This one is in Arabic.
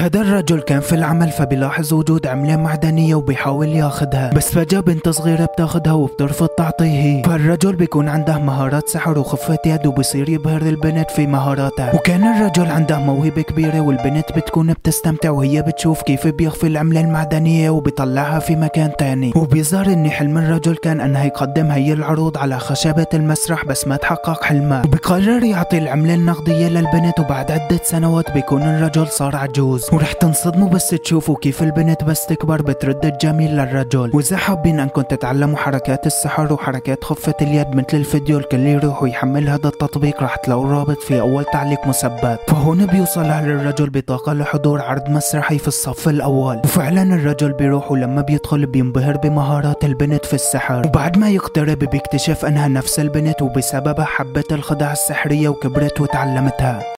هذا الرجل كان في العمل فبيلاحظ وجود عملة معدنية وبيحاول ياخدها، بس فجأة بنت صغيرة بتاخدها وبترفض تعطيه. فالرجل بيكون عنده مهارات سحر وخفة يد وبصير يبهر البنت في مهاراته. وكان الرجل عنده موهبة كبيرة والبنت بتكون بتستمتع وهي بتشوف كيف بيخفي العملة المعدنية وبيطلعها في مكان تاني. وبيظهر ان حلم الرجل كان انه يقدم هي العروض على خشبة المسرح، بس ما تحقق حلمه، وبقرر يعطي العملة النقدية للبنت. وبعد عدة سنوات بيكون الرجل صار عجوز، ورح تنصدموا بس تشوفوا كيف البنت بس تكبر بترد الجميل للرجل. واذا حابين انكم تتعلموا حركات السحر وحركات خفة اليد مثل الفيديو، الكل يروح ويحمل هذا التطبيق، رح تلاقوا الرابط في اول تعليق مثبت. فهون بيوصل للرجل بطاقة لحضور عرض مسرحي في الصف الاول، وفعلا الرجل بيروح، ولما بيدخل بينبهر بمهارات البنت في السحر. وبعد ما يقترب بيكتشف انها نفس البنت، وبسببها حبت الخدعة السحرية وكبرت وتعلمتها.